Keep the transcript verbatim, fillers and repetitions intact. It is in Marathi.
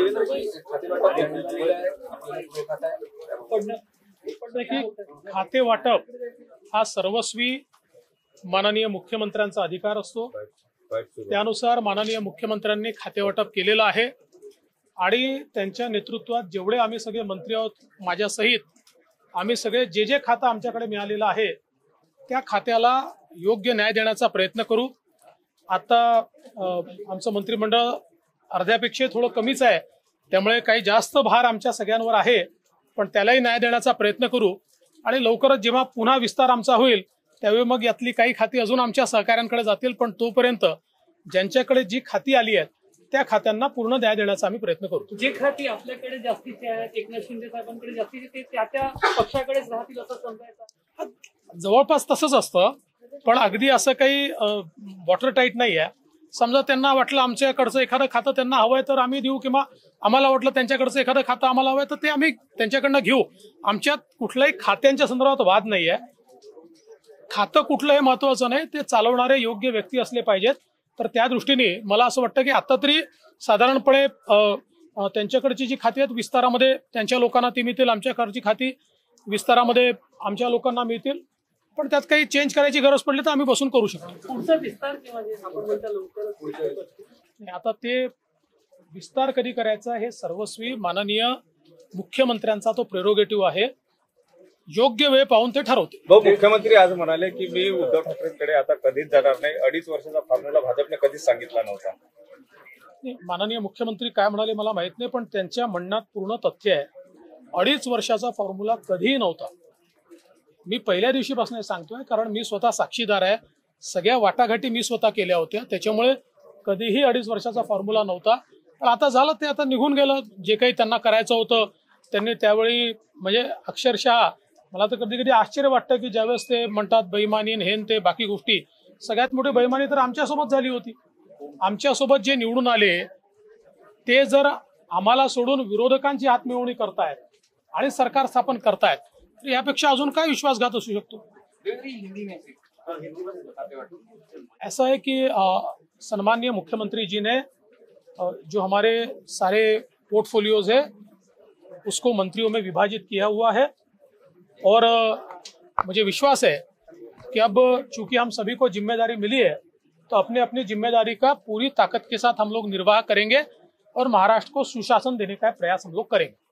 देखिए, खाते वाटप हा सर्वस्वी माननीय मुख्यमंत्र्यांचा अधिकार असतो। त्यानुसार माननीय मुख्यमंत्र्यांनी खाते वाटप केलेलं आहे आणि त्यांच्या नेतृत्वात जेवढे आम्ही सगळे मंत्री आहोत, माझ्या सहित आम्ही सगळे जे जे खातं आमच्याकडे मिळालेलं आहे त्या खात्याला योग्य न्याय देण्याचा प्रयत्न करू। आता आमचं मंत्रिमंडळ अर्ध्यापेक्षा थोडं कमीच आहे, त्यामुळे काही जास्त भार आमच्या सगळ्यांवर आहे, पण त्यालाही न्याय देण्याचा प्रयत्न करू आणि लवकरच जेव्हा पुन्हा विस्तार आमचा होईल त्यावेळी मग यातली काही खाती अजून आमच्या सहकाऱ्यांकडे जातील, पण तोपर्यंत ज्यांच्याकडे जी खाती आली आहेत त्या खात्यांना पूर्ण न्याय देण्याचा आम्ही प्रयत्न करू। जे खाती आपल्याकडे जास्तीचे आहेत, एकनाथ शिंदे साहेबांकडे जास्तीचे, ते त्या त्या पक्षाकडेच राहतील असं समजायचं? जवळपास तसंच असतं, पण अगदी असं काही वॉटर टाईट नाही आहे। समजा त्यांना वाटलं आमच्याकडचं एखादं खातं त्यांना हवंय तर आम्ही देऊ, किंवा आम्हाला वाटलं त्यांच्याकडचं एखादं खातं आम्हाला हवंय तर ते आम्ही त्यांच्याकडनं घेऊ। आमच्यात कुठल्याही खात्यांच्या संदर्भात वाद नाही आहे। खातं कुठलं हे महत्वाचं नाही, ते चालवणारे योग्य व्यक्ती असले पाहिजेत। तर त्या दृष्टीने मला असं वाटतं की आता तरी साधारणपणे त्यांच्याकडची जी खाती आहेत विस्तारामध्ये त्यांच्या लोकांना ती मिळतील, आमच्याकडची खाती विस्तारामध्ये आमच्या लोकांना मिळतील, पण त्यात काही चेंज करायची गरज पडली तर आम्ही बसून करू शकतो। पुढचा विस्तार किंवा आपण म्हणता लवकरच आता ते विस्तार कधी करायचा हे सर्वस्वी माननीय मुख्यमंत्र्यांचा तो प्रेरोगेटिव्ह आहे, योग्य वेळ पाहून ते ठरवते। मुख्यमंत्री आज म्हणाले की मी उद्धव ठाकरेंकडे आता कधीच जाणार नाही, अडीच वर्षाचा फॉर्म्युला भाजपने कधीच सांगितला नव्हता। माननीय मुख्यमंत्री काय म्हणाले मला माहित नाही, पण त्यांच्या म्हणण्यात पूर्ण तथ्य आहे। अडीच वर्षाचा फॉर्म्युला कधीही नव्हता। मी पहिल्या दिवशीपासून सांगतोय, कारण मी स्वतः साक्षीदार आहे, सगळ्या वाटाघाटी मी स्वतः केल्या होत्या, त्याच्यामुळे कधीही अडीच वर्षाचा फॉर्म्युला नव्हता। पण आता झालं ते आता निघून गेलं, जे काही त्यांना करायचं होतं त्यांनी त्यावेळी, म्हणजे अक्षरशः मला तर कधी कधी आश्चर्य वाटतं की ज्यावेळेस ते म्हणतात बेईमानी हेन ते बाकी गोष्टी, सगळ्यात मोठी बेईमानी तर आमच्यासोबत झाली होती। आमच्यासोबत जे निवडून आले ते जर आम्हाला सोडून विरोधकांची हातमिळवणी करतायत आणि सरकार स्थापन करतायत तर यापेक्षा अजून काय विश्वासघात असू शकतो? ऐसा है कि सम्माननीय मुख्यमंत्री जी ने जो हमारे सारे पोर्टफोलियोज है उसको मंत्रियों में विभाजित किया हुआ है, और मुझे विश्वास है कि अब चूंकि हम सभी को जिम्मेदारी मिली है तो अपने अपनी जिम्मेदारी का पूरी ताकत के साथ हम लोग निर्वाह करेंगे और महाराष्ट्र को सुशासन देने का प्रयास हम लोग करेंगे।